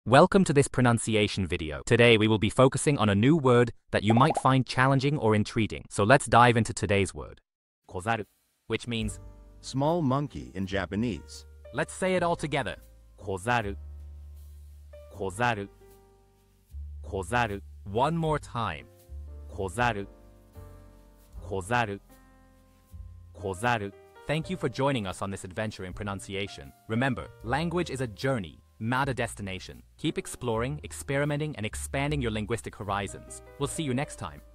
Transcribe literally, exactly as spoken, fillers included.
Welcome to this pronunciation video. Today we will be focusing on a new word that you might find challenging or intriguing. So let's dive into today's word. Kozaru, which means small monkey in Japanese. Let's say it all together. Kozaru. Kozaru. Kozaru. One more time. Kozaru. Kozaru. Kozaru. Thank you for joining us on this adventure in pronunciation. Remember, language is a journey, not a destination. Keep exploring, experimenting, and expanding your linguistic horizons. We'll see you next time.